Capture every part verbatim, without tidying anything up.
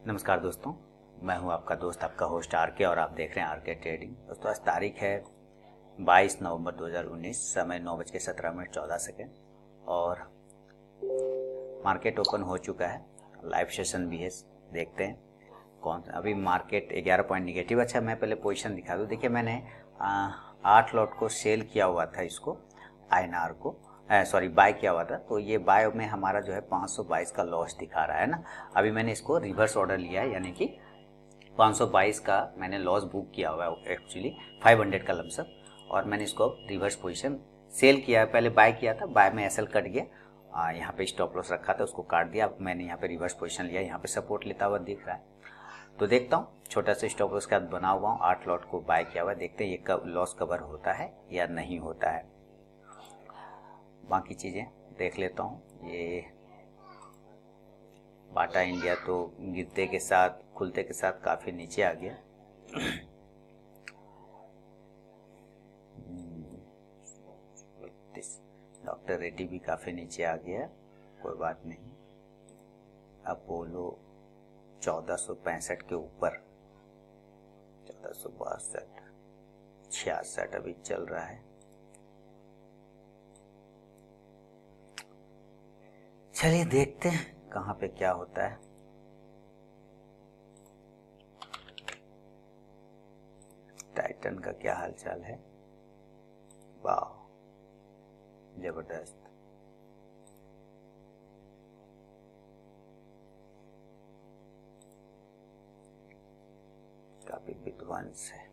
नमस्कार दोस्तों, मैं हूं आपका दोस्त आपका होस्ट आर के और आप देख रहे हैं आर के ट्रेडिंग। दोस्तों आज तारीख है बाईस नवंबर दो हज़ार उन्नीस, समय नौ बज के सत्रह मिनट चौदह सेकेंड और मार्केट ओपन हो चुका है। लाइव सेशन भी है, देखते हैं कौन। अभी मार्केट ग्यारह पॉइंट निगेटिव। अच्छा, मैं पहले पोजीशन दिखा दूं। देखिए मैंने आ, आठ लॉट को सेल किया हुआ था, इसको आई एन आर को सॉरी बाय किया हुआ था। तो ये बाय में हमारा जो है पाँच सौ बाईस का लॉस दिखा रहा है ना। अभी मैंने इसको रिवर्स ऑर्डर लिया है, यानी कि पाँच सौ बाईस का मैंने लॉस बुक किया हुआ है एक्चुअली पाँच सौ का लमसम, और मैंने इसको रिवर्स पोजीशन सेल किया है। पहले बाय किया था, बाय में एसएल कट गया, यहाँ पे स्टॉप लॉस रखा था उसको काट दिया। अब मैंने यहाँ पे रिवर्स पोजीशन लिया, यहाँ पे सपोर्ट लेता हुआ दिख रहा है। तो देखता हूँ, छोटा सा स्टॉप लॉस का बना हुआ हूँ, आठ लॉट को बाय किया हुआ है। देखते हैं ये कब लॉस कवर होता है या नहीं होता है। बाकी चीज़ें देख लेता हूँ। ये बाटा इंडिया तो गिरते के साथ खुलते के साथ काफ़ी नीचे आ गया। डॉक्टर रेड्डी भी काफ़ी नीचे आ गया, कोई बात नहीं। अपोलो चौदह सौ पैंसठ के ऊपर, चौदह सौ बासठ छियासठ अभी चल रहा है। चलिए देखते हैं कहाँ पे क्या होता है। टाइटन का क्या हालचाल है? वाह, जबरदस्त। काफी विध्वंस है।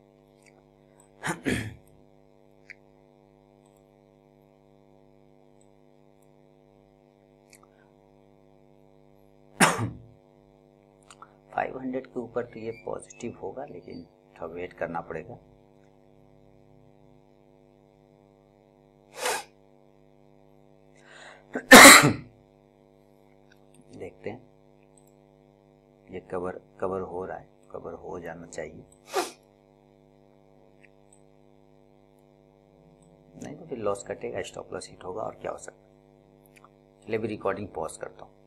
फाइव हंड्रेड के ऊपर तो ये पॉजिटिव होगा, लेकिन थोड़ा वेट करना पड़ेगा। देखते हैं, ये कवर कवर हो रहा है, कवर हो जाना चाहिए, नहीं तो फिर लॉस कटेगा, स्टॉप लॉस हिट होगा और क्या हो सकता है। चलिए भी रिकॉर्डिंग पॉज करता हूँ।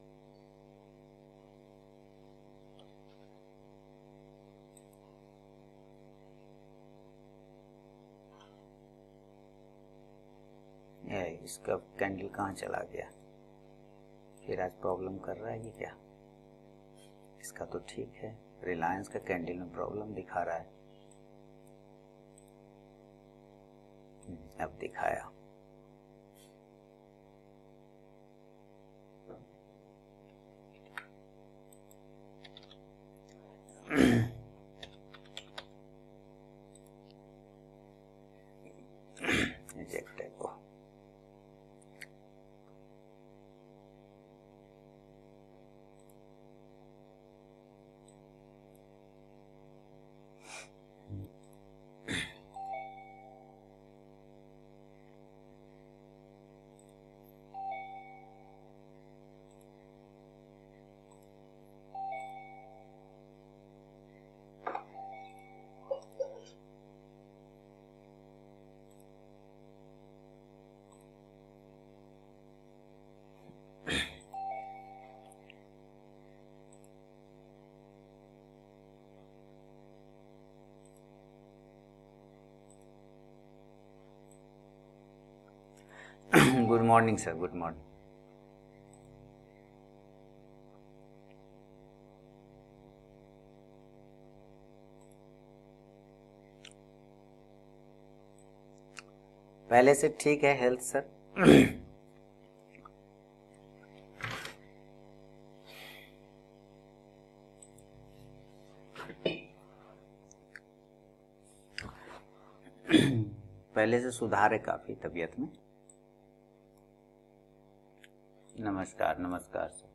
इसका कैंडल कहाँ चला गया? फिर आज प्रॉब्लम कर रहा है ये क्या? इसका तो ठीक है, रिलायंस का कैंडल में प्रॉब्लम दिखा रहा है। अब दिखाया। रिजेक्ट है को good morning sir, good morning. पहले से ठीक है हेल्थ सर? पहले से सुधार है काफी तबीयत में। नमस्कार नमस्कार सर।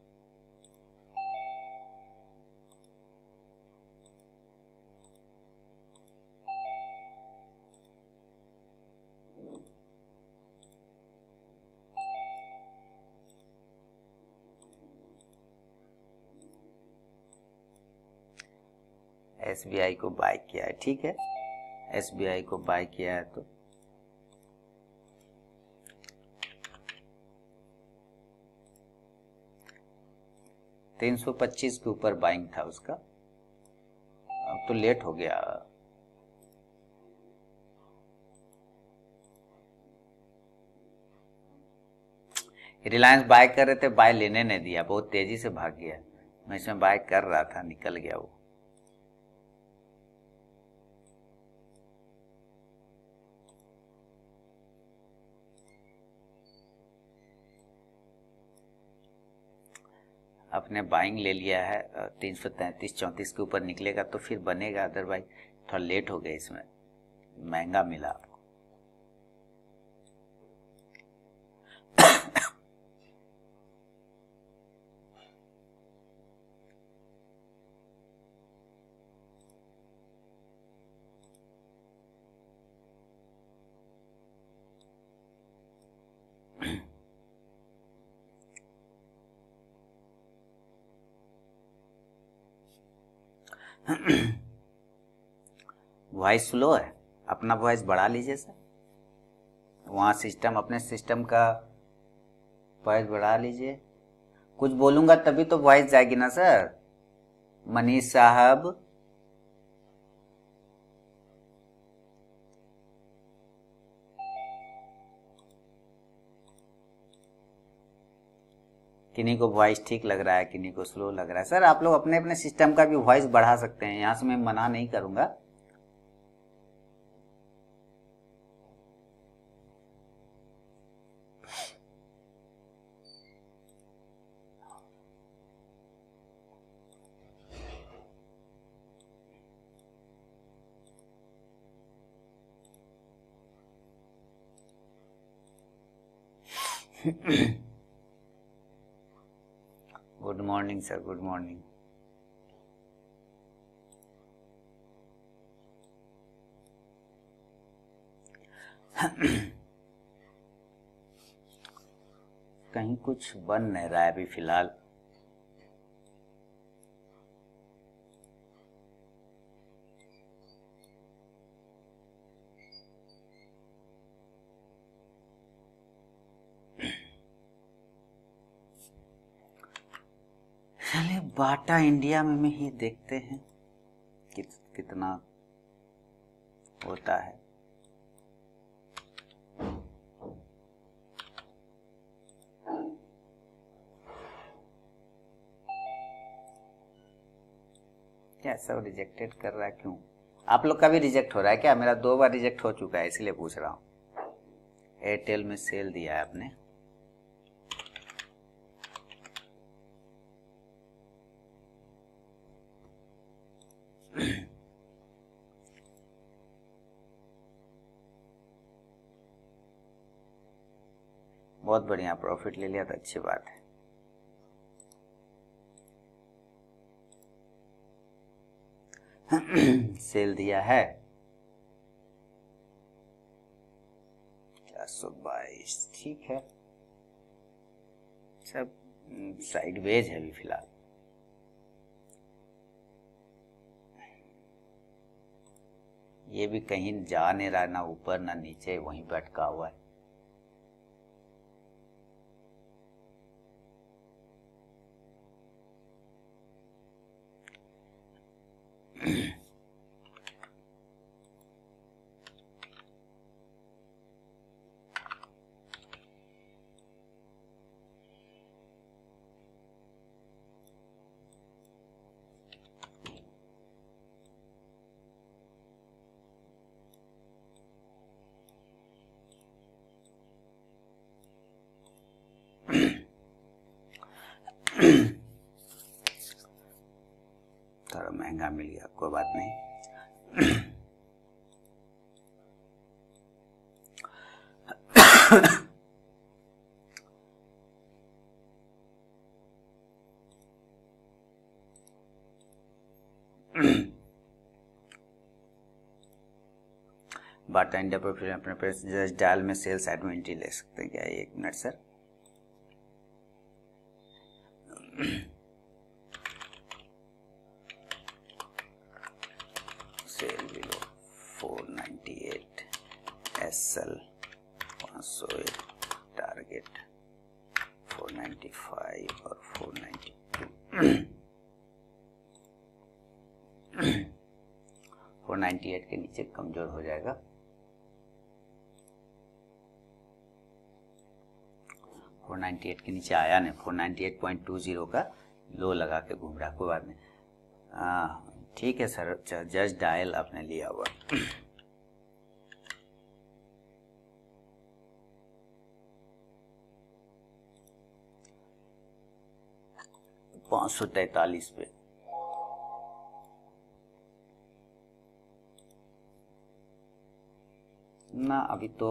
एसबीआई को बाय किया है, ठीक है। एसबीआई को बाय किया है तो तीन सौ पच्चीस के ऊपर बाइंग था उसका, अब तो लेट हो गया। रिलायंस बाय कर रहे थे, बाय लेने नहीं दिया, बहुत तेजी से भाग गया। मैं इसमें बाय कर रहा था, निकल गया वो। अपने बाइंग ले लिया है, तीन सौ तैंतीस चौंतीस के ऊपर निकलेगा तो फिर बनेगा, अदरवाइज थोड़ा लेट हो गया, इसमें महंगा मिला आपको। वॉइस स्लो है, अपना वॉइस बढ़ा लीजिए सर, वहाँ सिस्टम, अपने सिस्टम का वॉइस बढ़ा लीजिए। कुछ बोलूँगा तभी तो वॉइस जाएगी ना सर। मनीष साहब, किन्हीं को वॉइस ठीक लग रहा है, किन्हीं को स्लो लग रहा है। सर आप लोग अपने अपने सिस्टम का भी वॉइस बढ़ा सकते हैं, यहाँ से मैं मना नहीं करूँगा। Good morning sir, good morning. कहीं कुछ बन नहीं रहा है अभी फिलहाल। चलिए बाटा इंडिया में, में ही देखते हैं कि, कितना होता है। क्या सब रिजेक्टेड कर रहा है, क्यों? आप लोग का भी रिजेक्ट हो रहा है क्या? मेरा दो बार रिजेक्ट हो चुका है, इसलिए पूछ रहा हूँ। एयरटेल में सेल दिया है आपने। बहुत बढ़िया, प्रॉफिट ले लिया तो अच्छी बात है। सेल दिया है चार सौ बाईस, ठीक है। सब साइडवेज है अभी फिलहाल। ये भी कहीं जा नहीं रहा, ना ऊपर ना नीचे, वहीं पे अटका हुआ है। थोड़ा महंगा मिल गया, कोई बात नहीं। बाटा इंडिया पर फिर अपने पैसे जस्ट डायल में सेल्स साइड में एंट्री ले सकते हैं क्या? एक minute sir. Sell below four ninety eight, SL पाँच सौ एक, टारगेट फोर नाइन्टी फाइव और four ninety two. Four ninety eight के नीचे कमजोर हो जाएगा। फोर नाइन्टी एट के नीचे आया नहीं, four ninety eight point two zero का लो लगा के घूम रहा, कोई बात नहीं। ठीक है सर, जस्ट डायल आपने लिया हुआ। पाँच सौ तैतालीस पे ना, अभी तो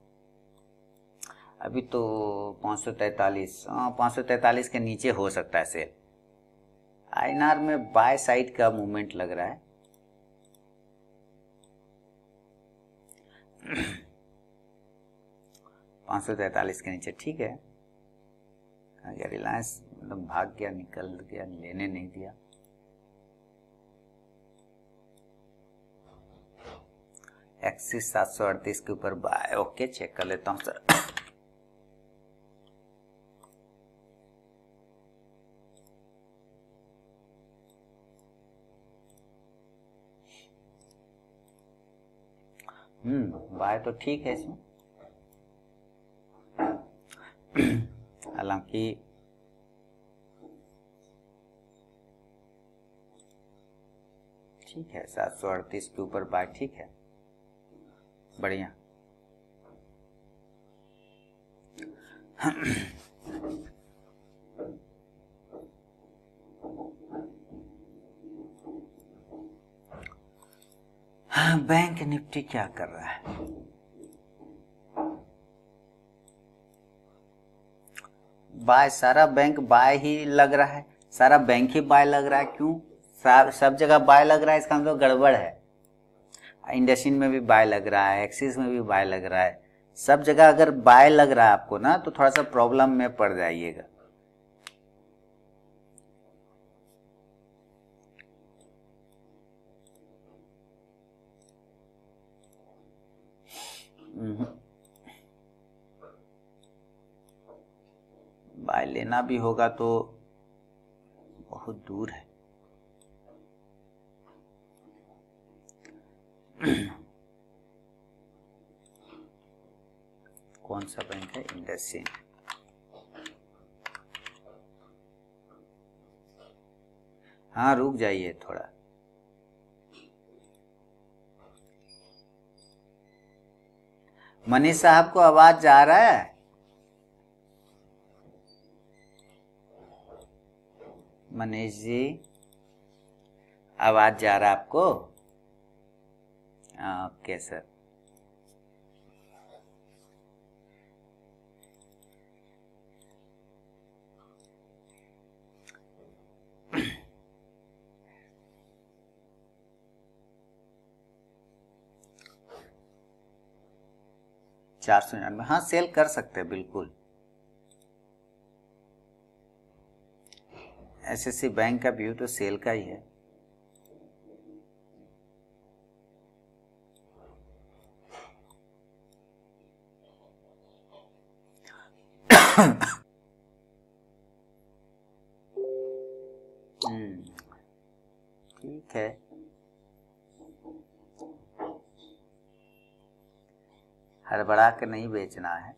अभी तो पाँच सौ तैतालीस, हाँ पाँच सौ तैतालीस के नीचे हो सकता है सेल। आईएनआर में बाय साइड का मूवमेंट लग रहा है। पाँच सौ तैतालीस के नीचे ठीक है। रिलायंस मतलब भाग गया, निकल गया, लेने नहीं दिया। एक्सिस सात सौ अड़तीस के ऊपर बाय, ओके चेक कर लेता हूँ सर। हम्म बाय तो ठीक है इसमें, हालांकि ठीक है सात सौ अड़तीस के ऊपर बाय ठीक है, बढ़िया। बैंक निफ्टी क्या कर रहा है? बाय, सारा बैंक बाय ही लग रहा है, सारा बैंक ही बाय लग रहा है। क्यों? सब जगह बाय लग रहा है, इसका मतलब गड़बड़ है। इंडसिन में भी बाय लग रहा है, एक्सिस में भी बाय लग रहा है, सब जगह अगर बाय लग रहा है आपको ना, तो थोड़ा सा प्रॉब्लम में पड़ जाइएगा। बाय लेना भी होगा तो बहुत दूर है। कौन सा बैंक है? इंडसिन। हाँ रुक जाइए थोड़ा। मनीष साहब को आवाज जा रहा है? मनीष जी आवाज जा रहा है आपको? Okay sir. चार सौ निन्यानवे, हाँ सेल कर सकते हैं बिल्कुल। एसएससी बैंक का व्यू तो सेल का ही है। ठीक है, हड़बड़ा के नहीं बेचना है।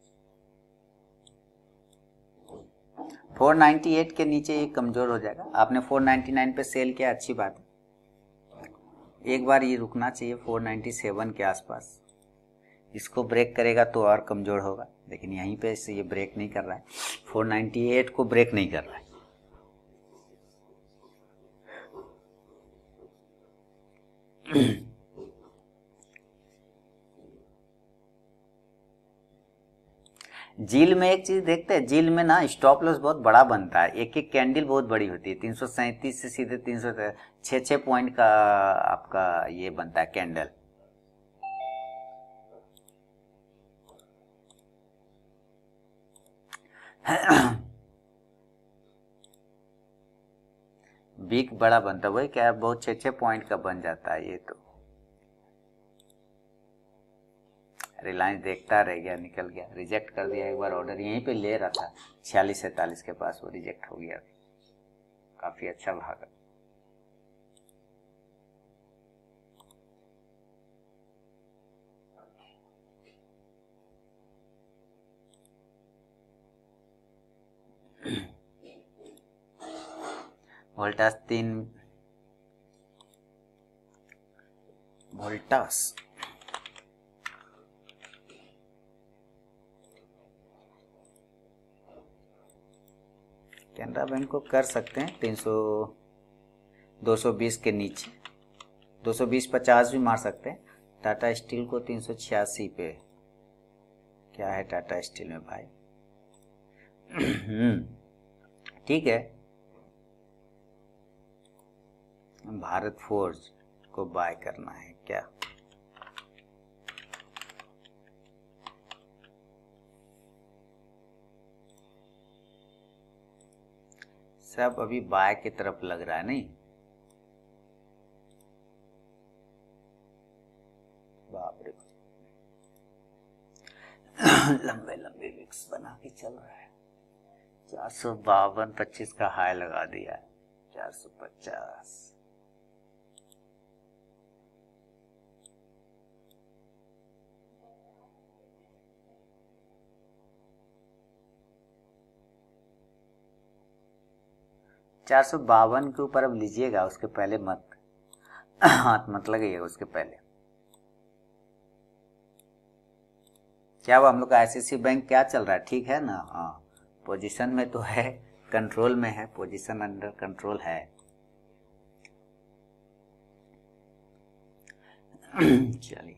फोर नाइन्टी एट के नीचे ये कमजोर हो जाएगा। आपने फोर नाइन्टी नाइन पे सेल किया, अच्छी बात है। एक बार ये रुकना चाहिए फोर नाइन्टी सेवन के आसपास। इसको ब्रेक करेगा तो और कमजोर होगा, लेकिन यहीं पे ये ब्रेक नहीं कर रहा है, फोर नाइन्टी एट को ब्रेक नहीं कर रहा है। जील में एक चीज देखते हैं, जील में ना स्टॉप लॉस बहुत बड़ा बनता है, एक एक कैंडल बहुत बड़ी होती है। तीन सौ सैंतीस से सीधे तीन सौ छः छः पॉइंट का आपका ये बनता है कैंडल। वीक बड़ा बनता है, वही क्या बहुत छः छः पॉइंट का बन जाता है। ये तो रिलायंस देखता रह गया, निकल गया, रिजेक्ट कर दिया एक बार ऑर्डर, यहीं पे ले रहा था छियालीस सैंतालीस के पास, वो रिजेक्ट हो गया। काफी अच्छा भागा। वोल्टास तीन वोल्टास कैनरा बैंक को कर सकते हैं तीन सौ दो सौ बीस के नीचे, दो सौ बीस पचास भी मार सकते हैं। टाटा स्टील को तीन सौ छियासी पे, क्या है टाटा स्टील में भाई? ठीक है, भारत फोर्ज को बाय करना है क्या? सब अभी बाय की तरफ लग रहा है, नहीं? बाप रे, लंबे लंबे विक्स बना के चल रहा है। चार सौ बावन पच्चीस का हाई लगा दिया है, चार सौ पचास। चार सौ बावन के ऊपर अब लीजिएगा, उसके पहले मत हाथ मत लगेगा उसके पहले। क्या वो हम लोग का आईसीआईसीआई बैंक क्या चल रहा है? ठीक है ना? हाँ, पोजीशन में तो है, कंट्रोल में है, पोजीशन अंडर कंट्रोल है। चलिए,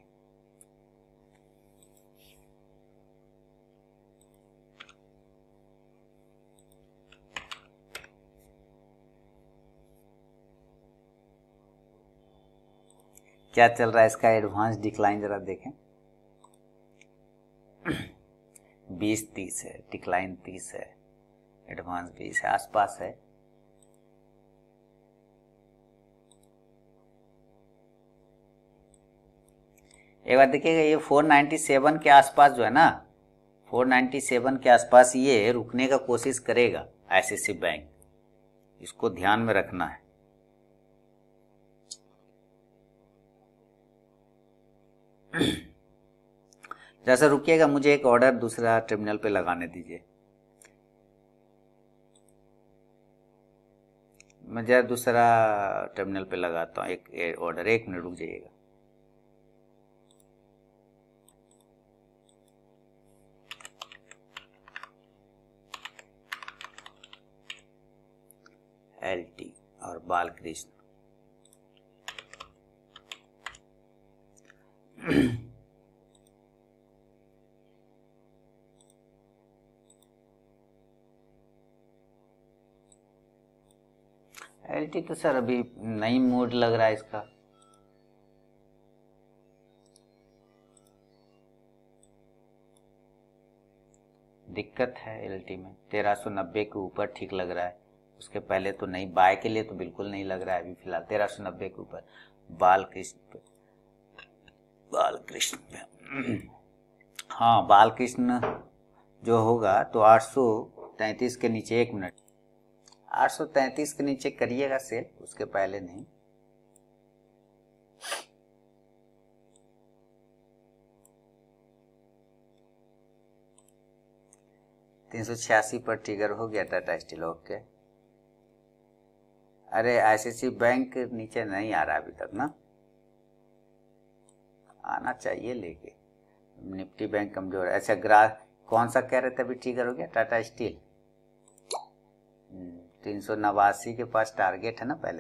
क्या चल रहा है इसका एडवांस डिक्लाइन जरा देखें। बीस तीस है, डिक्लाइन तीस है, एडवांस बीस है, आसपास है। एक बार देखिएगा, ये चार सौ सत्तानवे के आसपास जो है ना, चार सौ सत्तानवे के आसपास ये रुकने का कोशिश करेगा आईसीआईसीआई बैंक, इसको ध्यान में रखना है। जैसा रुकिएगा, मुझे एक ऑर्डर दूसरा टर्मिनल पे लगाने दीजिए। मैं जरा दूसरा टर्मिनल पे लगाता हूँ एक ऑर्डर, एक मिनट रुक जाइएगा। एलटी और बालकृष्ण एलटी तो सर अभी नई मूड लग रहा है इसका। दिक्कत है एलटी में, तेरह सौ नब्बे के ऊपर ठीक लग रहा है, उसके पहले तो नहीं। बाय के लिए तो बिल्कुल नहीं लग रहा है अभी फिलहाल, तेरह सौ नब्बे के ऊपर। बालकृष्ण पे, बालकृष्ण पे हाँ, बालकृष्ण जो होगा तो आठ सौ तैंतीस के नीचे, एक मिनट, आठ सौ तैंतीस के नीचे करिएगा सेल, उसके पहले नहीं। तीन सौ छियासी पर ट्रिगर हो गया टाटा स्टील, ओके। अरे आईसीआईसीआई बैंक नीचे नहीं आ रहा अभी तक ना, आना चाहिए लेके। निफ्टी बैंक कमजोर है। अच्छा, ग्राफ कौन सा कह रहे थे अभी ट्रिगर हो गया? टाटा स्टील तीन सौ नवासी के पास टारगेट है ना पहले।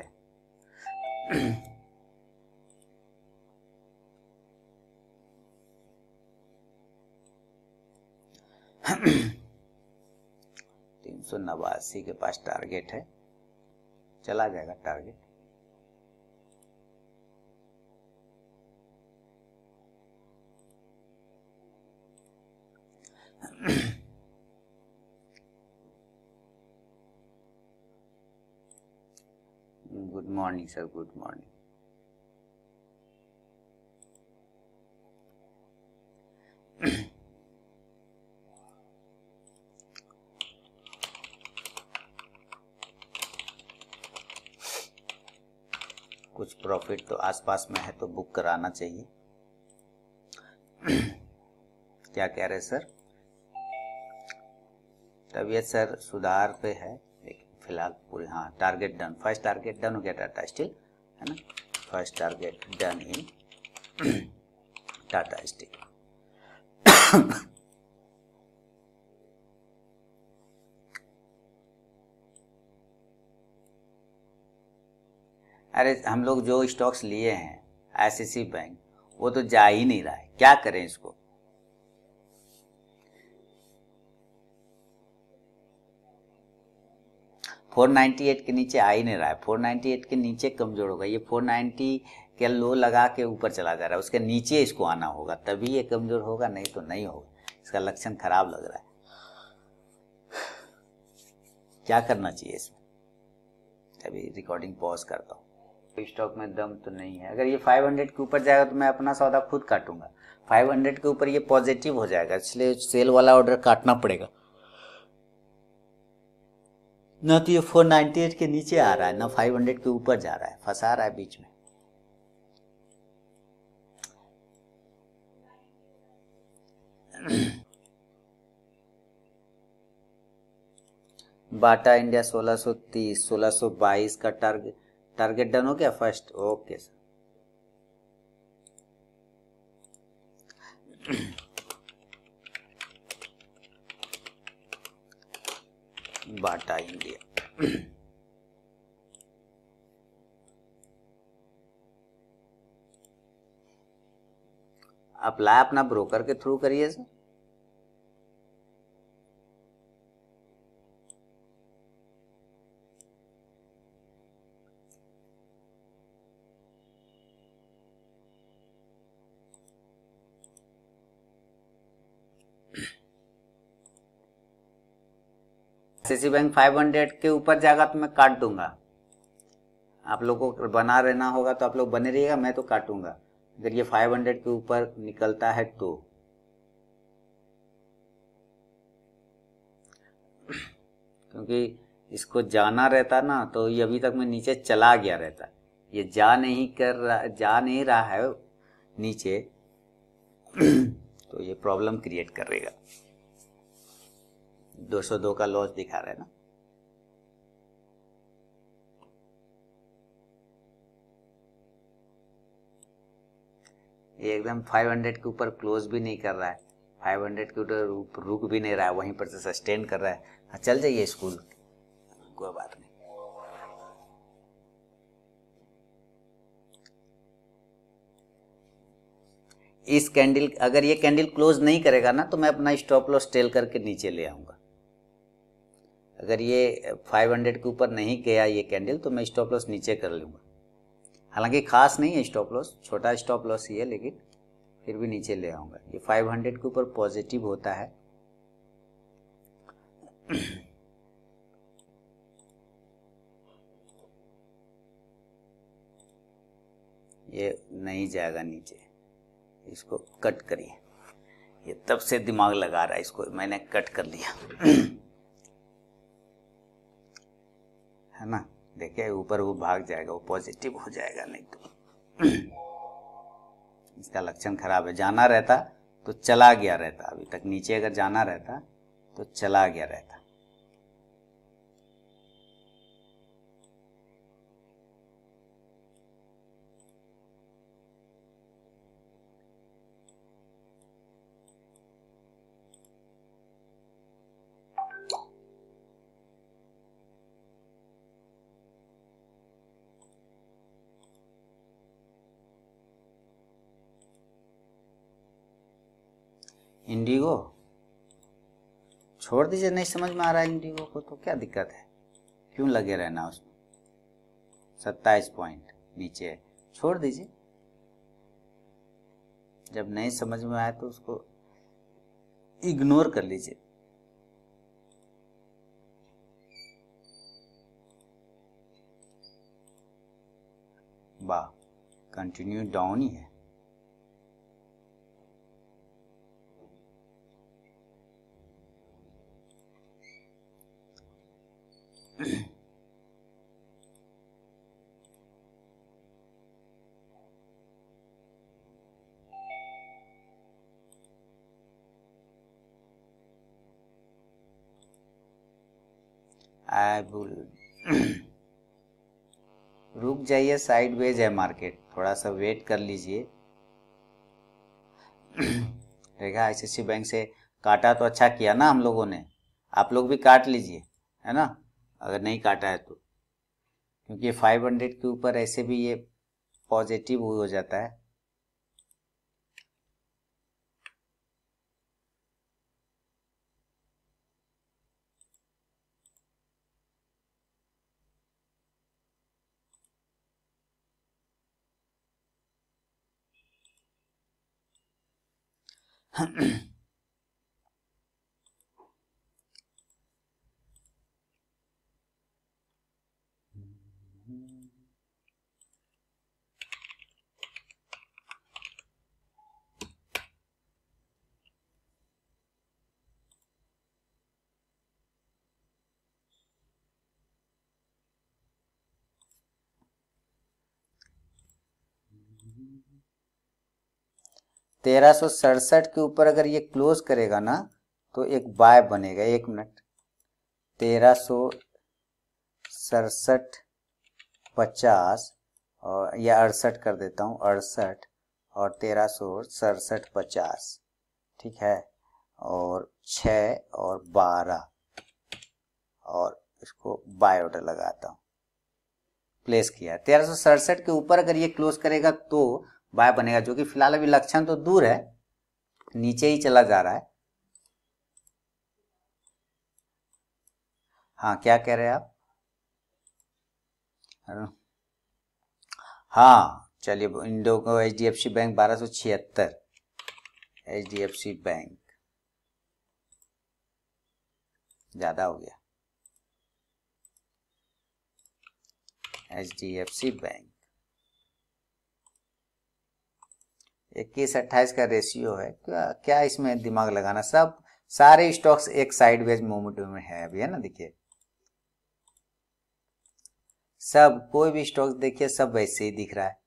तीन सौ नवासी के पास टारगेट है, चला जाएगा target. Good morning sir, good morning. कुछ प्रॉफिट तो आसपास में है तो बुक कराना चाहिए। क्या कह रहे सर? तबीयत सर सुधार पे है लेकिन फिलहाल पूरे, हाँ target done, first target done हो गया टाटा स्टील, है ना, first target done in Tata Steel. अरे हम लोग जो स्टॉक्स लिए हैं आईसीआईसी बैंक, वो तो जा ही नहीं रहा है, क्या करें इसको? चार सौ अट्ठानवे के नीचे आ ही नहीं रहा है, चार सौ अट्ठानवे के नीचे कमजोर होगा, ये चार सौ नब्बे के लो लगा के ऊपर चला जा रहा है, उसके नीचे इसको आना होगा तभी ये कमजोर होगा, नहीं तो नहीं होगा। इसका लक्षण खराब लग रहा है, क्या करना चाहिए इसमें? अभी रिकॉर्डिंग पॉज करता हूँ। स्टॉक में दम तो नहीं है। अगर ये पाँच सौ के ऊपर जाएगा तो मैं अपना सौदा खुद काटूंगा। पाँच सौ के ऊपर ये पॉजिटिव हो जाएगा, इसलिए सेल वाला ऑर्डर काटना पड़ेगा। ना तो ये चार सौ अट्ठानवे के नीचे आ रहा है, ना पाँच सौ के ऊपर जा रहा है, फंसा रहा है बीच में। बाटा इंडिया सोलह सौ तीस, सोलह सौ बाईस का टारगेट टारगेट डन हो गया first, okay sir. Bata India apply अपना ब्रोकर के थ्रू करिए सर। आईसीआईसी बैंक पाँच सौ के ऊपर जाएगा तो मैं काट दूंगा। आप लोगों को बना रहना होगा तो आप लोग बने रहिएगा, मैं तो काटूंगा अगर ये पाँच सौ के ऊपर निकलता है तो। क्योंकि इसको जाना रहता ना तो ये अभी तक मैं नीचे चला गया रहता, ये जा नहीं कर रहा, जा नहीं रहा है नीचे तो ये प्रॉब्लम क्रिएट करेगा। दो सौ दो का लॉस दिखा रहा है ना। ये एकदम पाँच सौ के ऊपर क्लोज भी नहीं कर रहा है, पाँच सौ के ऊपर रुक भी नहीं रहा है, वहीं पर से सस्टेन कर रहा है। हाँ चल जाइए स्कूल, कोई बात नहीं। इस कैंडल, अगर ये कैंडल क्लोज नहीं करेगा ना तो मैं अपना स्टॉप लॉस टेल करके नीचे ले आऊंगा। अगर ये पाँच सौ के ऊपर नहीं गया ये कैंडल तो मैं स्टॉप लॉस नीचे कर लूंगा। हालांकि खास नहीं है स्टॉप लॉस, छोटा स्टॉप लॉस ही है, लेकिन फिर भी नीचे ले आऊंगा। ये पाँच सौ के ऊपर पॉजिटिव होता है ये नहीं जाएगा नीचे, इसको कट करिए। ये तब से दिमाग लगा रहा है, इसको मैंने कट कर लिया है ना। देखिए ऊपर वो भाग जाएगा, वो पॉजिटिव हो जाएगा, नहीं तो इसका लक्षण खराब है। जाना रहता तो चला गया रहता, अभी तक नीचे अगर जाना रहता तो चला गया रहता। इंडिगो छोड़ दीजिए, नहीं समझ में आ रहा है इंडिगो को तो क्या दिक्कत है, क्यों लगे रहना उसमें। सत्ताईस पॉइंट नीचे है, छोड़ दीजिए। जब नहीं समझ में आए तो उसको इग्नोर कर लीजिए। वाह, कंटिन्यू डाउन ही है। आई विल रुक जाइए, साइडवेज है मार्केट, थोड़ा सा वेट कर लीजिए। देखा आईसीआईसीआई बैंक से काटा तो अच्छा किया ना हम लोगों ने, आप लोग भी काट लीजिए, है ना, अगर नहीं काटा है तो, क्योंकि फाइव हंड्रेड के ऊपर ऐसे भी ये पॉजिटिव हो जाता है। तेरह सौ सड़सठ के ऊपर अगर ये क्लोज करेगा ना तो एक बाय बनेगा। एक मिनट, तेरह सौ सड़सठ पचास और या अड़सठ कर देता हूँ, अड़सठ और तेरह सौ सड़सठ पचास, ठीक है, और छः और बारह, और इसको बाय ऑर्डर लगाता हूँ, प्लेस किया। तेरह सौ सड़सठ के ऊपर अगर ये क्लोज करेगा तो बाय बनेगा, जो कि फिलहाल अभी लक्षण तो दूर है, नीचे ही चला जा रहा है। हाँ, क्या कह रहे हैं आप? हाँ चलिए, इंडो को H D F C bank बारह सौ छिहत्तर, H D F C bank ज्यादा हो गया, H D F C bank इक्कीस अट्ठाईस का रेशियो है, क्या क्या इसमें दिमाग लगाना, सब सारे स्टॉक्स एक साइडवेज मूवमेंट में है अभी, है ना, देखिए सब, कोई भी स्टॉक्स देखिए सब वैसे ही दिख रहा है,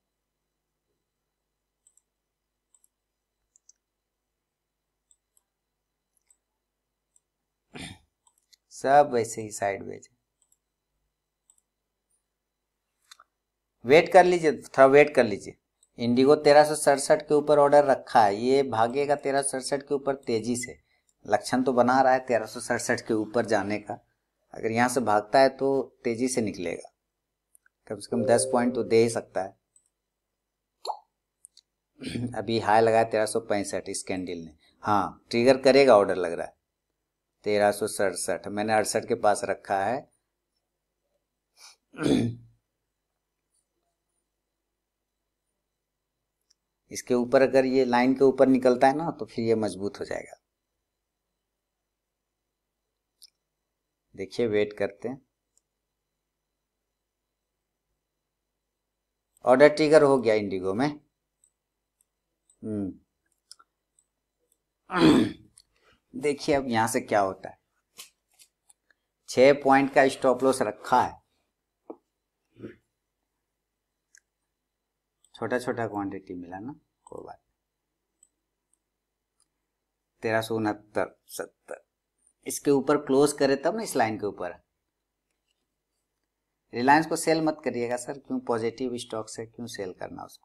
सब वैसे ही साइडवेज। वेट कर लीजिए, थोड़ा वेट कर लीजिए। इंडिगो तेरह सौ सड़सठ के ऊपर ऑर्डर रखा है, ये भागेगा तेरह सौ सड़सठ के ऊपर तेजी से, लक्षण तो बना रहा है तेरह सौ सड़सठ के ऊपर जाने का, अगर यहां से भागता है तो तेजी से निकलेगा, कम से कम दस पॉइंट तो दे ही सकता है। अभी हाई लगाया तेरह सौ पैंसठ इस कैंडल ने, हाँ ट्रिगर करेगा ऑर्डर लग रहा है, तेरह सौ सड़सठ मैंने अड़सठ के पास रखा है। इसके ऊपर अगर ये लाइन के ऊपर निकलता है ना तो फिर ये मजबूत हो जाएगा, देखिए वेट करते हैं। ऑर्डर ट्रिगर हो गया इंडिगो में। हम्म देखिए अब यहां से क्या होता है, छह पॉइंट का स्टॉप लॉस रखा है, छोटा छोटा क्वांटिटी मिला ना, कोई बात, तेरह सौ उनहत्तर सत्तर, इसके ऊपर क्लोज करे तब ना, इस लाइन के ऊपर। रिलायंस को सेल मत करिएगा सर, क्यों, पॉजिटिव स्टॉक से क्यों सेल करना उसको।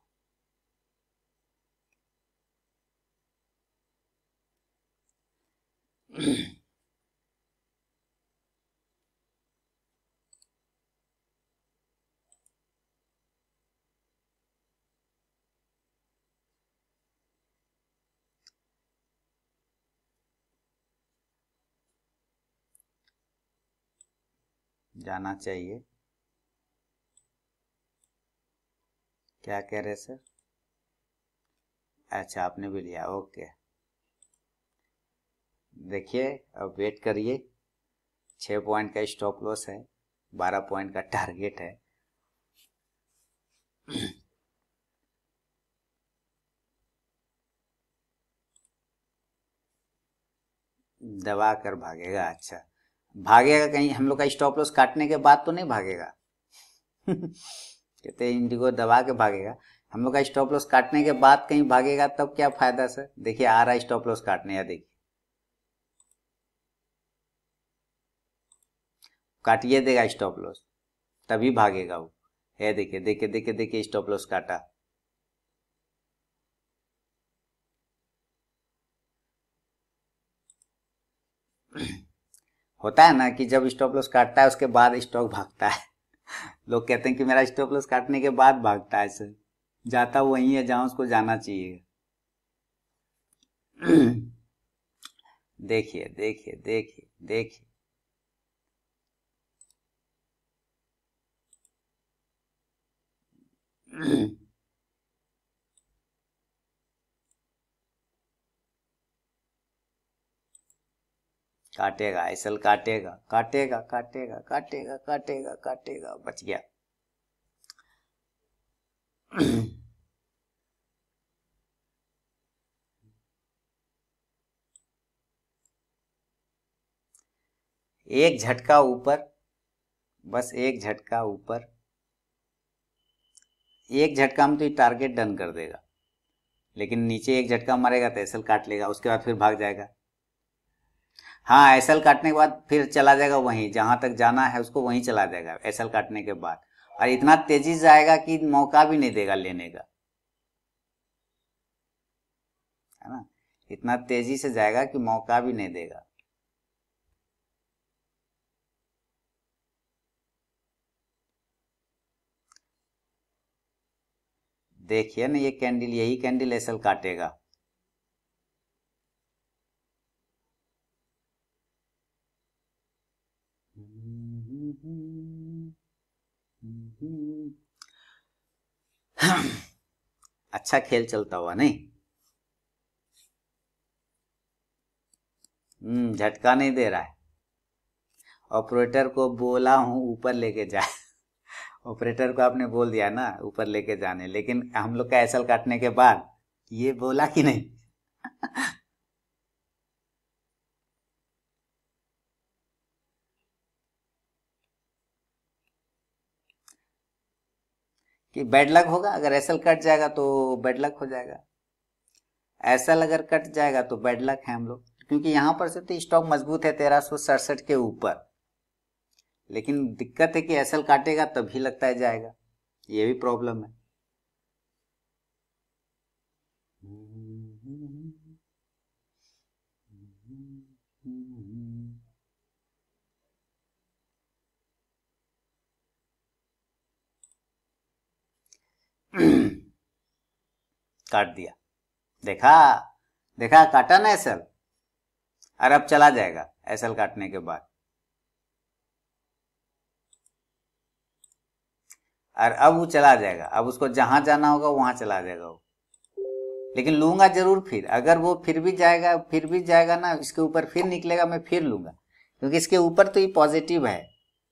जाना चाहिए, क्या कह रहे सर? अच्छा आपने भी लिया, ओके, देखिए अब वेट करिए, छह पॉइंट का स्टॉप लॉस है, बारह पॉइंट का टारगेट है। दबा कर भागेगा, अच्छा भागेगा कहीं, हम लोग का स्टॉप लॉस काटने के बाद तो नहीं भागेगा। कहते इंडिगो दबा के भागेगा, हम लोग का स्टॉप लॉस काटने के बाद कहीं भागेगा तब क्या फायदा सर। देखिए आ रहा है स्टॉप लॉस काटने, या देखिए काटिए देगा स्टॉप लॉस, तभी भागेगा वो। है देखिए देखिए देखिए देखिए स्टॉप लॉस काटा। होता है ना कि जब स्टॉप लॉस काटता है उसके बाद स्टॉक भागता है। लोग कहते हैं कि मेरा स्टॉप लॉस काटने के बाद भागता है, सर जाता वही है जहां उसको जाना चाहिए। देखिए देखिए देखिए देखिए काटेगा, एसएल काटेगा काटेगा काटेगा काटेगा काटेगा काटेगा, बच गया। एक झटका ऊपर, बस एक झटका ऊपर, एक झटका में तो ये टारगेट डन कर देगा, लेकिन नीचे एक झटका मारेगा तो एसएल काट लेगा, उसके बाद फिर भाग जाएगा। हाँ, एसएल काटने के बाद फिर चला जाएगा वहीं जहां तक जाना है उसको, वहीं चला जाएगा एसएल काटने के बाद, और इतना तेजी से जाएगा कि मौका भी नहीं देगा लेने का, है ना। इतना तेजी से जाएगा कि मौका भी नहीं देगा। देखिए ना, ये कैंडल, यही कैंडल एसएल काटेगा। अच्छा खेल चलता हुआ नहीं, हम्म झटका नहीं दे रहा है। ऑपरेटर को बोला हूं ऊपर लेके जाए। ऑपरेटर को आपने बोल दिया ना ऊपर लेके जाने, लेकिन हम लोग का एसएल काटने के बाद ये बोला कि नहीं। कि बैड लक होगा, अगर एसएल कट जाएगा तो बैड लक हो जाएगा, एसएल अगर कट जाएगा तो बैड लक है हम लोग, क्योंकि यहां पर से तो स्टॉक मजबूत है तेरह सौ सड़सठ के ऊपर, लेकिन दिक्कत है कि एसएल काटेगा तभी लगता है जाएगा, ये भी प्रॉब्लम है। काट दिया, देखा देखा काटा ना एसएल, और अब चला जाएगा एसएल काटने के बाद, और अब वो चला जाएगा, अब उसको जहां जाना होगा वहां चला जाएगा वो, लेकिन लूंगा जरूर फिर, अगर वो फिर भी जाएगा फिर भी जाएगा ना इसके ऊपर फिर निकलेगा, मैं फिर लूंगा, क्योंकि इसके ऊपर तो ये पॉजिटिव है।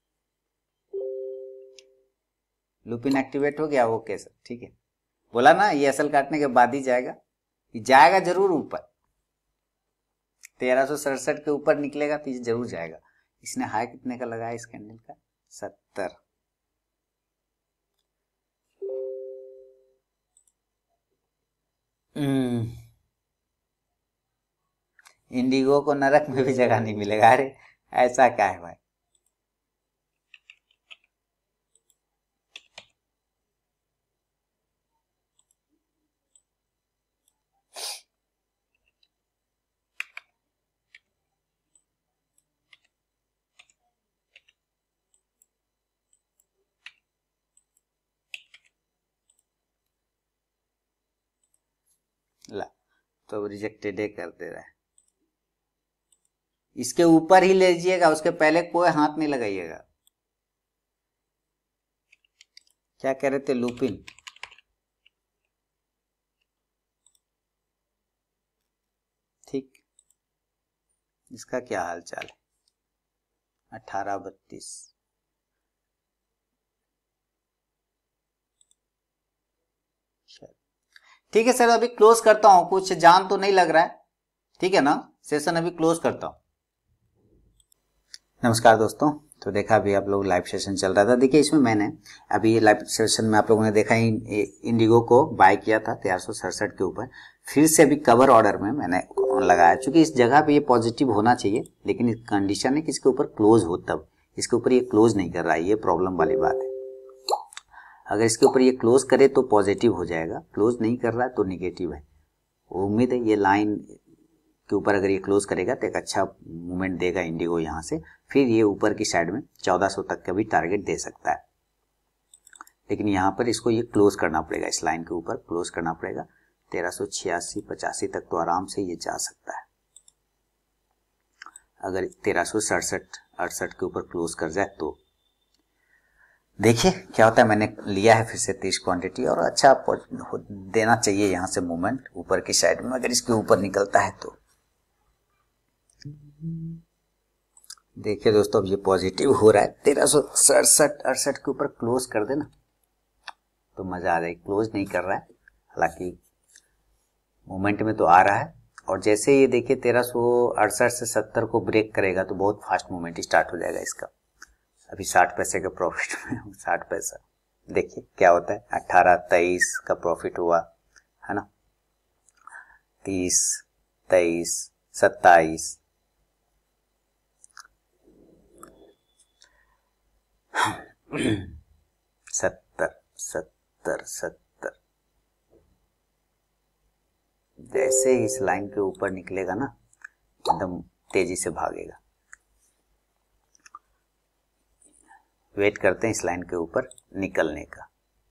लुपिन एक्टिवेट हो गया, ओके सर ठीक है, बोला ना ये एसएल काटने के बाद ही जाएगा, ये जाएगा जरूर ऊपर, तेरह सौ सड़सठ के ऊपर निकलेगा तो ये जरूर जाएगा। इसने हाई कितने का लगाया इस कैंडल का, सत्तर। इंडिगो को नरक में भी जगह नहीं मिलेगा, अरे ऐसा क्या है भाई। ला तो रिजेक्टेड कर दे रहा है, इसके ऊपर ही ले लीजिएगा, उसके पहले कोई हाथ नहीं लगाइएगा। क्या कह रहे थे, लुपिन, ठीक, इसका क्या हाल चाल है, अठारह बत्तीस, ठीक है सर, अभी क्लोज करता हूं, कुछ जान तो नहीं लग रहा है, ठीक है ना, सेशन अभी क्लोज करता हूं। नमस्कार दोस्तों, तो देखा अभी आप लोग लाइव सेशन चल रहा था, देखिए इसमें मैंने अभी लाइव सेशन में आप लोगों ने देखा इंडिगो को बाय किया था तेरह सौ सड़सठ के ऊपर, फिर से अभी कवर ऑर्डर में मैंने लगाया, चूंकि इस जगह पे ये पॉजिटिव होना चाहिए, लेकिन कंडीशन है कि इसके ऊपर क्लोज हो तब, इसके ऊपर ये क्लोज नहीं कर रहा है, ये प्रॉब्लम वाली बात है। अगर इसके ऊपर ये क्लोज करे तो पॉजिटिव हो जाएगा, क्लोज नहीं कर रहा है तो निगेटिव है। उम्मीद है ये लाइन के ऊपर अगर ये क्लोज करेगा तो एक अच्छा मूवमेंट देगा इंडिगो यहाँ से, फिर ये ऊपर की साइड में चौदह सौ तक का भी टारगेट दे सकता है। लेकिन यहाँ पर इसको ये क्लोज करना पड़ेगा, इस लाइन के ऊपर क्लोज करना पड़ेगा। तेरह सौ छियासी पचासी तक तो आराम से ये जा सकता है। अगर तेरह सौ सड़सठ अड़सठ के ऊपर क्लोज कर जाए तो देखिए क्या होता है। मैंने लिया है फिर से तीस क्वांटिटी और अच्छा देना चाहिए यहाँ से मूवमेंट ऊपर की साइड में, अगर इसके ऊपर निकलता है तो। देखिए दोस्तों अब ये पॉजिटिव हो रहा है, तेरह सौ सड़सठ अड़सठ के ऊपर क्लोज कर देना तो मजा आ जाएगी। क्लोज नहीं कर रहा है, हालांकि मूवमेंट में तो आ रहा है। और जैसे ये देखिए तेरह सौ अड़सठ से सत्तर को ब्रेक करेगा तो बहुत फास्ट मूवमेंट स्टार्ट हो जाएगा इसका। अभी साठ पैसे का प्रॉफिट में साठ पैसा, देखिए क्या होता है। अट्ठारह तेईस का प्रॉफिट हुआ है ना, तीस तेईस सत्ताईस, सत्तर सत्तर सत्तर। जैसे इस लाइन के ऊपर निकलेगा ना एकदम तेजी से भागेगा। वेट करते हैं इस लाइन के ऊपर निकलने का।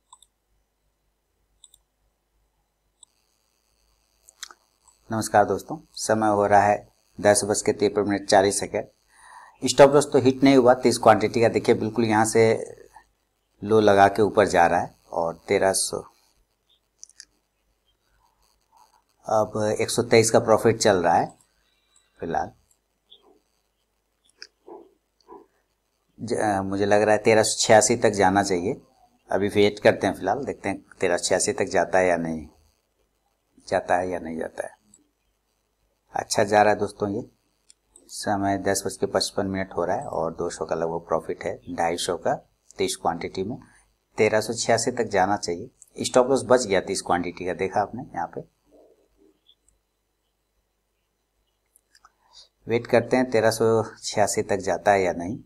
नमस्कार दोस्तों, समय हो रहा है दस बज के तिरपन मिनट चालीस सेकेंड। स्टॉप लॉस तो हिट नहीं हुआ तीस क्वांटिटी का, देखिए बिल्कुल यहाँ से लो लगा के ऊपर जा रहा है और तेरह सौ अब एक सौ तेईस का प्रॉफिट चल रहा है फिलहाल। मुझे लग रहा है तेरह सौ छियासी तक जाना चाहिए। अभी वेट करते हैं फिलहाल, देखते हैं तेरह सौ छियासी तक जाता है या नहीं जाता है या नहीं जाता है। अच्छा जा रहा है दोस्तों। ये समय दस बज के पचपन मिनट हो रहा है और दो सौ का लगभग प्रॉफिट है, ढाई सौ का तीस क्वांटिटी में। तेरह सौ छियासी तक जाना चाहिए। स्टॉप लॉस बच गया तीस क्वांटिटी का, देखा आपने यहाँ पे। वेट करते हैं तेरह सौ छियासी तक जाता है या नहीं।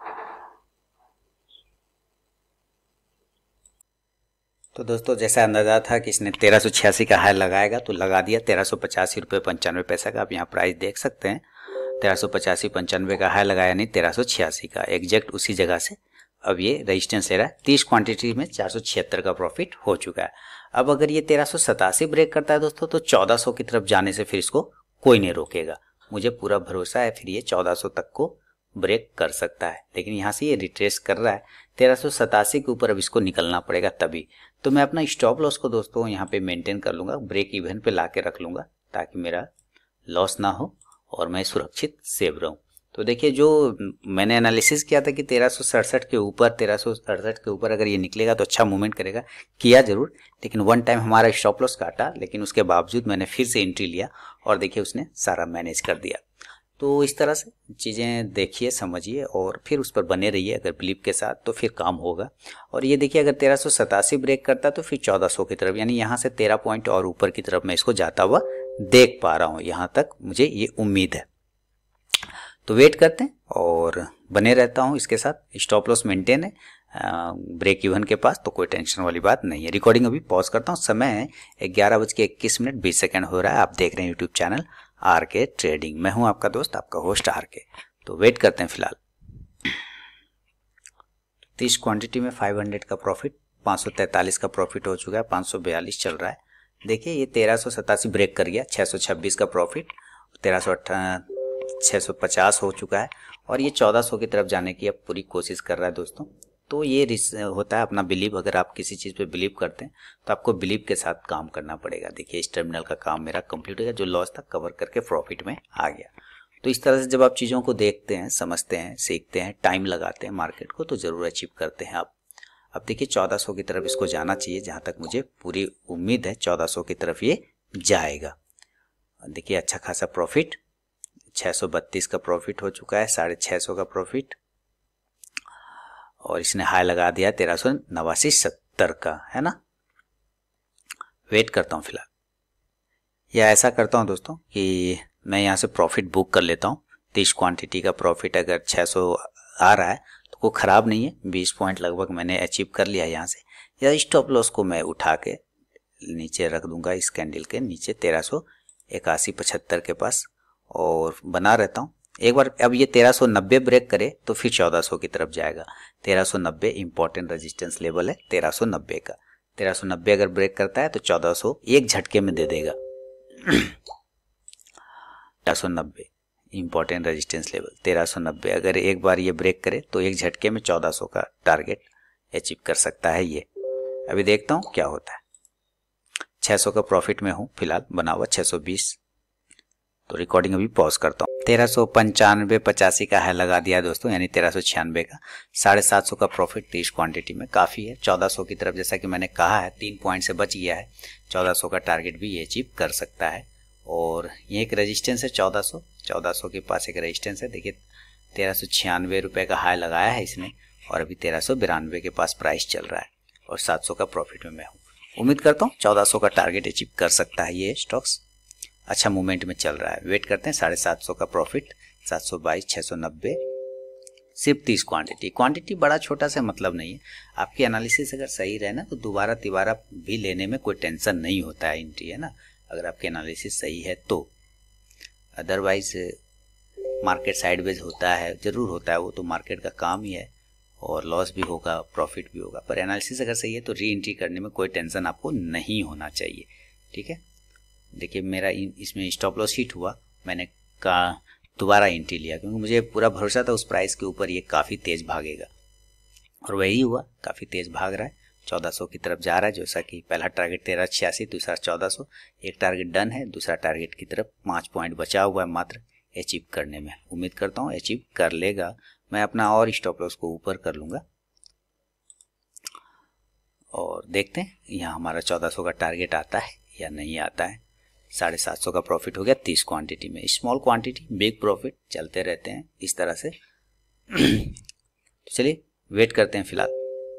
तो दोस्तों जैसा अंदाजा था कि इसने तेरह सौ छियासी का हाई लगाएगा तो लगा दिया, तेरह सौ पचासी रुपये पंचानवे पैसा का। आप यहाँ प्राइस देख सकते हैं, तेरह सौ पचासी पंचानवे का हाई लगाया नहीं, तेरह सौ छियासी का एग्जैक्ट उसी जगह से अब ये रेजिस्टेंस ले रहा है। तीस क्वांटिटी में चार सौ छिहत्तर का प्रॉफिट हो चुका है। अब अगर ये तेरह सौ सतासी ब्रेक करता है दोस्तों तो चौदह सौ की तरफ जाने से फिर इसको कोई नहीं रोकेगा। मुझे पूरा भरोसा है फिर ये चौदह सौ तक को ब्रेक कर सकता है। लेकिन यहाँ से ये रिट्रेस कर रहा है तेरह सौ सतासी के ऊपर, अब इसको निकलना पड़ेगा तभी। तो मैं अपना स्टॉप लॉस को दोस्तों यहाँ पे मेंटेन कर लूँगा, ब्रेक इवन पे ला के रख लूँगा ताकि मेरा लॉस ना हो और मैं सुरक्षित सेव रहूँ। तो देखिए जो मैंने एनालिसिस किया था कि तेरह सौ सड़सठ के ऊपर तेरह सौ अड़सठ के ऊपर अगर ये निकलेगा तो अच्छा मूवमेंट करेगा, किया जरूर। लेकिन वन टाइम हमारा स्टॉप लॉस काटा, लेकिन उसके बावजूद मैंने फिर से एंट्री लिया और देखिए उसने सारा मैनेज कर दिया। तो इस तरह से चीज़ें देखिए समझिए और फिर उस पर बने रहिए अगर बिलीव के साथ, तो फिर काम होगा। और ये देखिए अगर तेरह सौ सतासी ब्रेक करता तो फिर चौदह सौ की तरफ, यानी यहाँ से तेरह पॉइंट और ऊपर की तरफ मैं इसको जाता हुआ देख पा रहा हूँ। यहाँ तक मुझे ये उम्मीद है। तो वेट करते हैं और बने रहता हूँ इसके साथ। स्टॉप लॉस मेंटेन है ब्रेक इवन के पास, तो कोई टेंशन वाली बात नहीं है। रिकॉर्डिंग अभी पॉज करता हूँ। समय है ग्यारह बज के इक्कीस मिनट बीस सेकेंड हो रहा है। आप देख रहे हैं YouTube channel R K Trading. मैं हूं आपका दोस्त, आपका होस्ट आर के। तो वेट करते हैं फिलहाल। तीस क्वांटिटी में पाँच सौ का प्रॉफिट, पाँच सौ तैंतालीस का प्रॉफिट हो चुका है, पाँच सौ बयालीस चल रहा है। देखिए ये तेरह सौ सतासी ब्रेक कर गया, छः सौ छब्बीस का प्रॉफिट, तेरह सौ अट्ठा छः सौ पचास हो चुका है और ये चौदह सौ की तरफ जाने की अब पूरी कोशिश कर रहा है दोस्तों। तो ये होता है अपना बिलीव। अगर आप किसी चीज़ पे बिलीव करते हैं तो आपको बिलीव के साथ काम करना पड़ेगा। देखिए इस टर्मिनल का काम मेरा कंप्लीट हो गया, जो लॉस था कवर करके प्रॉफिट में आ गया। तो इस तरह से जब आप चीज़ों को देखते हैं, समझते हैं, सीखते हैं, टाइम लगाते हैं मार्केट को, तो ज़रूर अचीव करते हैं आप। अब देखिए चौदह सौ की तरफ इसको जाना चाहिए, जहाँ तक मुझे पूरी उम्मीद है चौदह सौ की तरफ ये जाएगा। देखिए अच्छा खासा प्रॉफिट, छः सौ बत्तीस का प्रॉफिट हो चुका है, साढ़े छः सौ का प्रॉफिट, और इसने हाई लगा दिया तेरह सौ नवासी सत्तर का, है ना। वेट करता हूँ फिलहाल, या ऐसा करता हूँ दोस्तों कि मैं यहाँ से प्रॉफिट बुक कर लेता हूँ। तीस क्वांटिटी का प्रॉफिट अगर छः सौ आ रहा है तो वो ख़राब नहीं है। बीस पॉइंट लगभग मैंने अचीव कर लिया यहाँ से। या स्टॉप लॉस को मैं उठा के नीचे रख दूंगा, इस कैंडल के नीचे तेरह सौ इक्यासी पचहत्तर के पास, और बना रहता हूँ एक बार। अब ये तेरह सौ नब्बे ब्रेक करे तो फिर चौदह सौ की तरफ जाएगा। तेरह सौ नब्बे इंपॉर्टेंट रेजिस्टेंस लेवल है तेरह सौ नब्बे का। तेरह सौ नब्बे अगर ब्रेक करता है तो चौदह सौ एक झटके में दे देगा। तेरह सौ नब्बे इंपॉर्टेंट रेजिस्टेंस लेवल तेरह सौ नब्बे, अगर एक बार ये ब्रेक करे तो एक झटके में चौदह सौ का टारगेट अचीव कर सकता है ये। अभी देखता हूँ क्या होता है। छह सौ का प्रॉफिट में हूँ फिलहाल, बना हुआ छह सौ बीस। तो रिकॉर्डिंग अभी पॉज करता हूँ। तेरह सौ पंचानवे पचासी का है लगा दिया दोस्तों, यानी तेरह सौ छियानवे का। साढ़े सात सौ का प्रॉफिट तीस क्वांटिटी में काफ़ी है। चौदह सौ की तरफ जैसा कि मैंने कहा है तीन पॉइंट से बच गया है। चौदह सौ का टारगेट भी ये अचीव कर सकता है। और ये एक रेजिस्टेंस है चौदह सौ, चौदह सौ के पास एक रेजिस्टेंस है। देखिए तेरह सौ छियानवे रुपये का हाई लगाया है इसने, और अभी तेरह सौ बिरानवे के पास प्राइस चल रहा है, और सात सौ का प्रॉफिट में मैं हूँ। उम्मीद करता हूँ चौदह सौ का टारगेट अचीव कर सकता है ये स्टॉक्स। अच्छा मूवमेंट में चल रहा है। वेट करते हैं। साढ़े सात सौ का प्रॉफिट, सात सौ बाईस, छः सौ नब्बे, सिर्फ तीस क्वांटिटी। क्वांटिटी बड़ा छोटा से मतलब नहीं है। आपकी एनालिसिस अगर सही रहे ना तो दोबारा तिबारा भी लेने में कोई टेंशन नहीं होता है एंट्री, है ना, अगर आपकी एनालिसिस सही है तो। अदरवाइज मार्केट साइडवेज होता है, ज़रूर होता है, वो तो मार्केट का काम ही है, और लॉस भी होगा प्रॉफिट भी होगा। पर एनालिसिस अगर सही है तो री एंट्री करने में कोई टेंशन आपको नहीं होना चाहिए। ठीक है, देखिए मेरा इसमें स्टॉप लॉस हिट हुआ, मैंने का दोबारा एंट्री लिया क्योंकि मुझे पूरा भरोसा था उस प्राइस के ऊपर ये काफ़ी तेज़ भागेगा, और वही हुआ, काफ़ी तेज़ भाग रहा है। चौदह सौ की तरफ जा रहा है, जैसा कि पहला टारगेट तेरह छियासी, दूसरा चौदह सौ। एक टारगेट डन है, दूसरा टारगेट की तरफ पाँच पॉइंट बचा हुआ है मात्र अचीव करने में। उम्मीद करता हूँ अचीव कर लेगा। मैं अपना और स्टॉप लॉस को ऊपर कर लूँगा, और देखते हैं यहाँ हमारा चौदह सौ का टारगेट आता है या नहीं आता है। साढ़े सात सौ का प्रॉफिट हो गया तीस क्वांटिटी में। स्मॉल क्वांटिटी बिग प्रॉफिट चलते रहते हैं इस तरह से। चलिए वेट करते हैं फिलहाल।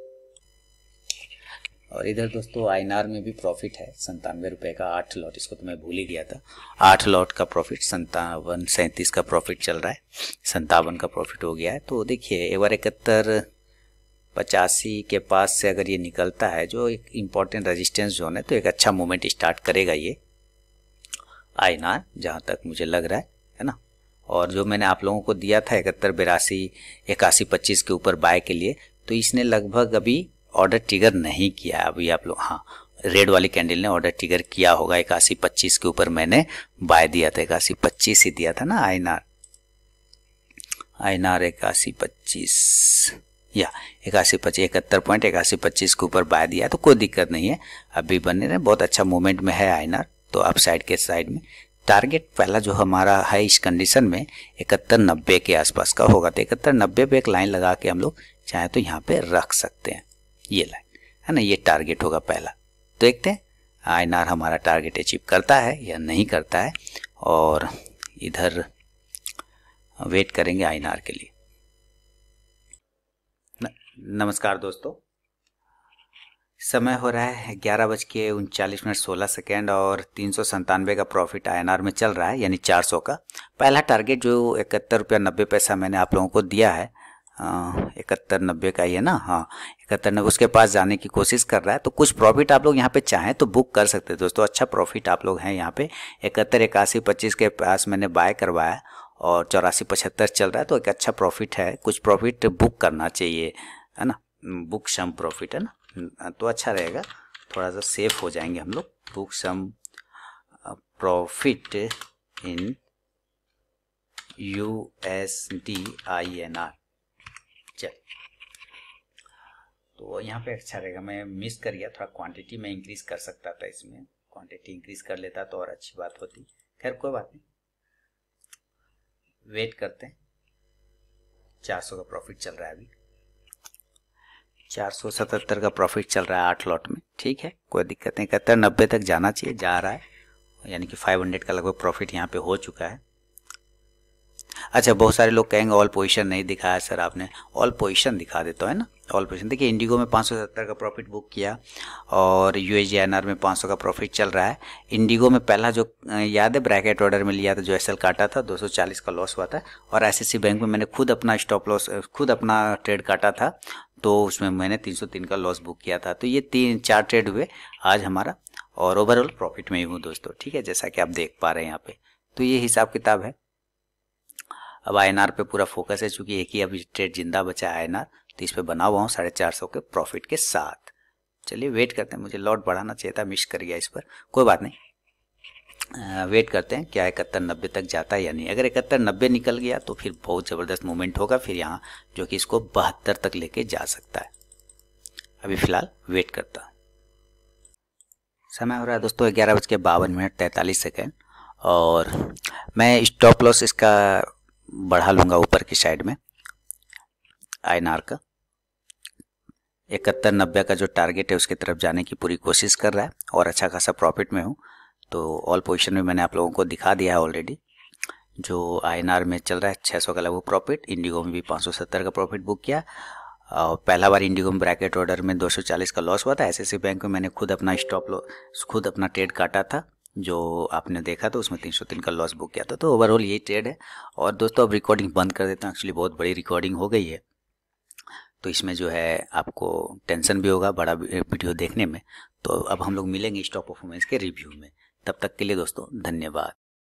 और इधर दोस्तों आईएनआर में भी प्रॉफिट है संतानवे रुपये का, आठ लॉट, इसको तो मैं भूल ही गया था। आठ लॉट का प्रॉफिट, संतावन सैंतीस का प्रॉफिट चल रहा है, संतावन का प्रॉफिट हो गया है। तो देखिए एक बार इकहत्तर पचासी के पास से अगर ये निकलता है, जो एक इम्पॉर्टेंट रेजिस्टेंस जोन है, तो एक अच्छा मूवमेंट स्टार्ट करेगा ये आईएनआर, जहाँ तक मुझे लग रहा है है ना। और जो मैंने आप लोगों को दिया था इकहत्तर बिरासी इक्यासी पच्चीस के ऊपर बाय के लिए, तो इसने लगभग अभी ऑर्डर ट्रिगर नहीं किया है अभी आप लोग। हाँ, रेड वाली कैंडल ने ऑर्डर ट्रिगर किया होगा। इक्यासी पच्चीस के ऊपर मैंने बाय दिया था, इक्यासी पच्चीस ही दिया था ना आईएनआर। आईएनआर इक्यासी पच्चीस या इक्यासी पच्चीस इकहत्तर पॉइंट इक्यासी पच्चीस के ऊपर बाय दिया, तो कोई दिक्कत नहीं है, अभी बने रहे। बहुत अच्छा मूवमेंट में है आईएनआर। तो अप साइड के साइड में टारगेट पहला जो हमारा है इस कंडीशन में इकहत्तर नब्बे के आसपास का होगा। तो इकहत्तर नब्बे पे एक लाइन लगा के हम लोग चाहे तो यहाँ पे रख सकते हैं, ये लाइन है ना, ये टारगेट होगा पहला। तो देखते हैं आईएनआर हमारा टारगेट अचीव करता है या नहीं करता है, और इधर वेट करेंगे आईएनआर के लिए। न, नमस्कार दोस्तों, समय हो रहा है ग्यारह बज के उनचालीस मिनट सोलह सेकेंड, और तीन सौ संतानवे का प्रॉफिट आईएनआर में चल रहा है, यानी चार सौ का। पहला टारगेट जो इकहत्तर रुपया नब्बे पैसा मैंने आप लोगों को दिया है, इकहत्तर नब्बे का ही है ना, हाँ इकहत्तर नब्बे, उसके पास जाने की कोशिश कर रहा है। तो कुछ प्रॉफिट आप लोग यहाँ पे चाहें तो बुक कर सकते हैं दोस्तों। अच्छा प्रॉफिट आप लोग हैं यहाँ पे। इकहत्तर इक्यासी पच्चीस के पास मैंने बाय करवाया, और चौरासी पचहत्तर चल रहा है, तो एक अच्छा प्रॉफिट है। कुछ प्रॉफिट बुक करना चाहिए, है ना, बुक सम प्रॉफिट, है ना, तो अच्छा रहेगा, थोड़ा सा सेफ हो जाएंगे हम लोग। Book some profit in U S D I N R. चल, तो यहाँ पे अच्छा रहेगा। मैं मिस कर गया, थोड़ा क्वांटिटी में इंक्रीज कर सकता था, इसमें क्वांटिटी इंक्रीज कर लेता तो और अच्छी बात होती। खैर कोई बात नहीं, वेट करते हैं। चार सौ का प्रॉफिट चल रहा है अभी, चार सौ सतहत्तर का प्रॉफिट चल रहा है आठ लॉट में। ठीक है, कोई दिक्कत नहीं, इकहत्तर नब्बे तक जाना चाहिए, जा रहा है, यानी कि पाँच सौ का लगभग प्रॉफिट यहाँ पे हो चुका है। अच्छा, बहुत सारे लोग कहेंगे ऑल पोजीशन नहीं दिखाया सर आपने। ऑल पोजीशन दिखा देता है ना। ऑल पोजीशन देखिए, इंडिगो में पाँच सौ सत्तर का प्रॉफिट बुक किया और यूएसजीआईएनआर में पाँच सौ का प्रॉफिट चल रहा है। इंडिगो में पहला जो याद है ब्रैकेट ऑर्डर में लिया था, जो एसएल काटा था, दो सौ चालीस का लॉस हुआ था। और आईसीआईसीआई बैंक में मैंने खुद अपना स्टॉप लॉस, खुद अपना ट्रेड काटा था, तो उसमें मैंने तीन सौ तीन का लॉस बुक किया था। तो ये तीन चार ट्रेड हुए आज हमारा, और ओवरऑल प्रॉफिट में ही हूँ दोस्तों, ठीक है, जैसा कि आप देख पा रहे हैं यहाँ पे। तो ये हिसाब किताब है। अब आईएनआर पे पूरा फोकस है, चूंकि एक ही अभी ट्रेड जिंदा बचा है आईएनआर, तो इस पे बना हुआ हूँ साढ़े चार सौ के प्रॉफिट के साथ। चलिए वेट करते हैं, मुझे लॉट बढ़ाना चाहिए था, मिस कर गया इस पर, कोई बात नहीं। आ, वेट करते हैं क्या इकहत्तर नब्बे तक जाता है या नहीं। अगर इकहत्तर नब्बे निकल गया तो फिर बहुत ज़बरदस्त मूवमेंट होगा, फिर यहाँ जो कि इसको बहत्तर तक लेके जा सकता है। अभी फिलहाल वेट करता। समय हो रहा है दोस्तों ग्यारह बज के बावन मिनट तैंतालीस सेकेंड, और मैं स्टॉप लॉस इसका बढ़ा लूँगा ऊपर की साइड में। आईएनआर का इकहत्तर नब्बे का जो टारगेट है उसकी तरफ जाने की पूरी कोशिश कर रहा है, और अच्छा खासा प्रॉफिट में हूँ। तो ऑल पोजीशन में मैंने आप लोगों को दिखा दिया है ऑलरेडी। जो आईएनआर में चल रहा है छः सौ का लगभग प्रॉफिट, इंडिगो में भी पाँच सौ सत्तर का प्रॉफिट बुक किया। और पहला बार इंडिगो में ब्रैकेट ऑर्डर में दो सौ चालीस का लॉस हुआ था। आईसीआईसीआई बैंक में मैंने खुद अपना स्टॉप लॉस, खुद अपना ट्रेड काटा था, जो आपने देखा था, उसमें तीन सौ तीन का लॉस बुक किया था। तो ओवरऑल यही ट्रेड है। और दोस्तों अब रिकॉर्डिंग बंद कर देता हूँ, एक्चुअली बहुत बड़ी रिकॉर्डिंग हो गई है, तो इसमें जो है आपको टेंशन भी होगा बड़ा वीडियो देखने में। तो अब हम लोग मिलेंगे स्टॉक परफॉर्मेंस के रिव्यू में, तब तक के लिए दोस्तों धन्यवाद।